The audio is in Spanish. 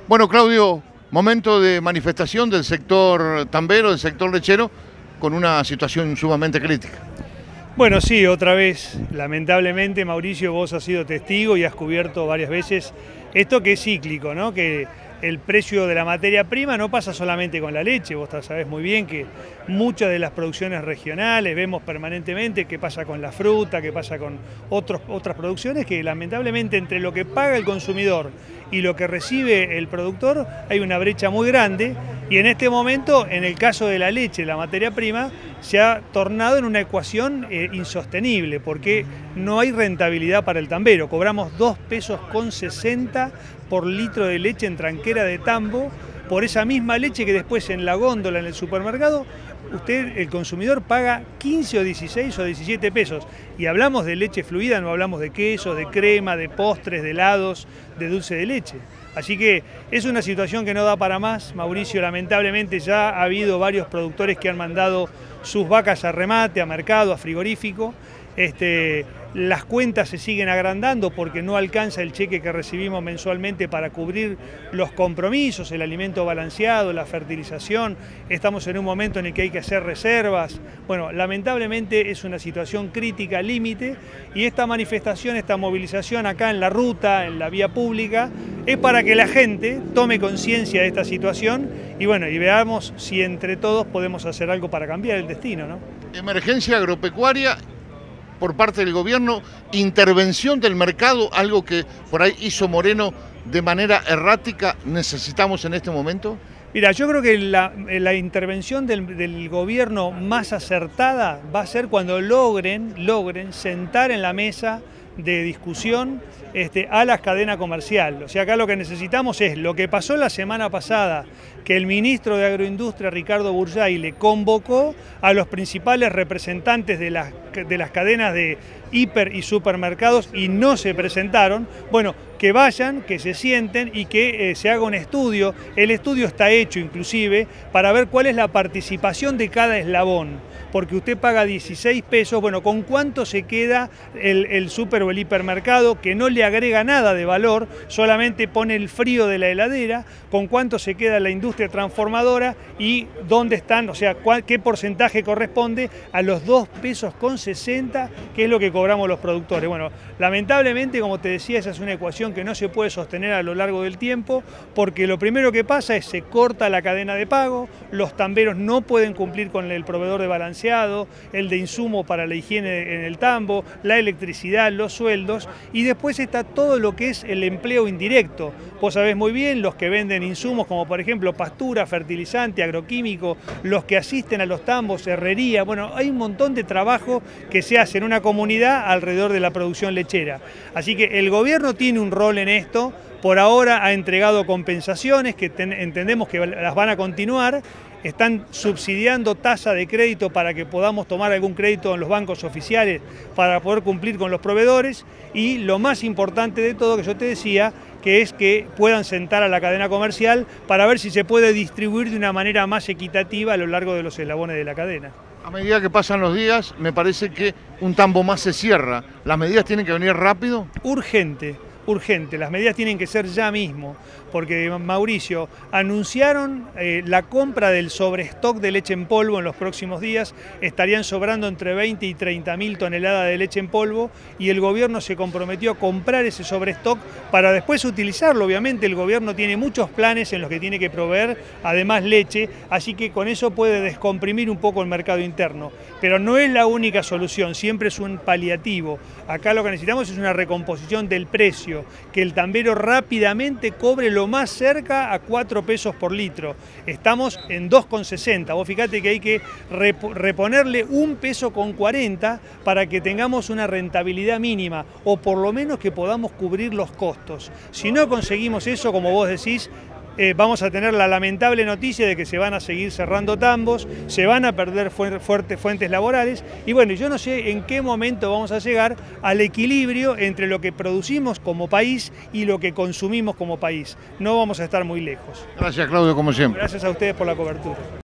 Bueno, Claudio, momento de manifestación del sector tambero, del sector lechero, con una situación sumamente crítica. Bueno, sí, otra vez, lamentablemente, Mauricio, vos has sido testigo y has cubierto varias veces esto que es cíclico, ¿no? Que el precio de la materia prima no pasa solamente con la leche, vos sabés muy bien que muchas de las producciones regionales, vemos permanentemente qué pasa con la fruta, qué pasa con otras producciones, que lamentablemente entre lo que paga el consumidor y lo que recibe el productor hay una brecha muy grande, y en este momento, en el caso de la leche, la materia prima, se ha tornado en una ecuación insostenible, porque no hay rentabilidad para el tambero. Cobramos 2,60 pesos por litro de leche en tranquera de tambo, por esa misma leche que después en la góndola en el supermercado, usted, el consumidor, paga 15 o 16 o 17 pesos. Y hablamos de leche fluida, no hablamos de queso, de crema, de postres, de helados, de dulce de leche. Así que es una situación que no da para más, Mauricio. Lamentablemente ya ha habido varios productores que han mandado sus vacas a remate, a mercado, a frigorífico. Las cuentas se siguen agrandando porque no alcanza el cheque que recibimos mensualmente para cubrir los compromisos, el alimento balanceado, la fertilización. Estamos en un momento en el que hay que hacer reservas. Bueno, lamentablemente es una situación crítica, límite, y esta manifestación, esta movilización acá en la ruta, en la vía pública, es para que la gente tome conciencia de esta situación y bueno, y veamos si entre todos podemos hacer algo para cambiar el destino, ¿no? Emergencia agropecuaria por parte del gobierno, intervención del mercado, algo que por ahí hizo Moreno de manera errática, ¿necesitamos en este momento? Mira, yo creo que la intervención del gobierno más acertada va a ser cuando logren sentar en la mesa de discusión a la cadena comercial. O sea, acá lo que necesitamos es lo que pasó la semana pasada, que el ministro de Agroindustria, Ricardo Burjay, le convocó a los principales representantes de las cadenas de hiper y supermercados y no se presentaron. Bueno, que vayan, que se sienten y que se haga un estudio. El estudio está hecho inclusive para ver cuál es la participación de cada eslabón, porque usted paga 16 pesos, bueno, ¿con cuánto se queda el súper o el hipermercado que no le agrega nada de valor, solamente pone el frío de la heladera? ¿Con cuánto se queda la industria transformadora y dónde están, o sea, qué porcentaje corresponde a los 2,60 pesos, que es lo que cobramos los productores? Bueno, lamentablemente, como te decía, esa es una ecuación que no se puede sostener a lo largo del tiempo, porque lo primero que pasa es se corta la cadena de pago, los tamberos no pueden cumplir con el proveedor de balanceado, el de insumo para la higiene en el tambo, la electricidad, los sueldos, y después está todo lo que es el empleo indirecto. Vos sabés muy bien, los que venden insumos como por ejemplo pastura, fertilizante, agroquímico, los que asisten a los tambos, herrería, bueno, hay un montón de trabajo que se hace en una comunidad alrededor de la producción lechera. Así que el gobierno tiene un rol en esto. Por ahora ha entregado compensaciones que entendemos que las van a continuar. Están subsidiando tasa de crédito para que podamos tomar algún crédito en los bancos oficiales para poder cumplir con los proveedores, y lo más importante de todo, que yo te decía, que es que puedan sentar a la cadena comercial para ver si se puede distribuir de una manera más equitativa a lo largo de los eslabones de la cadena. A medida que pasan los días, me parece que un tambo más se cierra. ¿Las medidas tienen que venir rápido? Urgente. Urgente, las medidas tienen que ser ya mismo, porque Mauricio, anunciaron la compra del sobrestock de leche en polvo en los próximos días, estarían sobrando entre 20 y 30.000 toneladas de leche en polvo, y el gobierno se comprometió a comprar ese sobrestock para después utilizarlo. Obviamente el gobierno tiene muchos planes en los que tiene que proveer además leche, así que con eso puede descomprimir un poco el mercado interno, pero no es la única solución, siempre es un paliativo. Acá lo que necesitamos es una recomposición del precio, que el tambero rápidamente cobre lo más cerca a 4 pesos por litro. Estamos en 2,60. Vos fíjate que hay que reponerle 1,40 pesos para que tengamos una rentabilidad mínima, o por lo menos que podamos cubrir los costos. Si no conseguimos eso, como vos decís, vamos a tener la lamentable noticia de que se van a seguir cerrando tambos, se van a perder fuentes laborales, y bueno, yo no sé en qué momento vamos a llegar al equilibrio entre lo que producimos como país y lo que consumimos como país. No vamos a estar muy lejos. Gracias, Claudio, como siempre. Gracias a ustedes por la cobertura.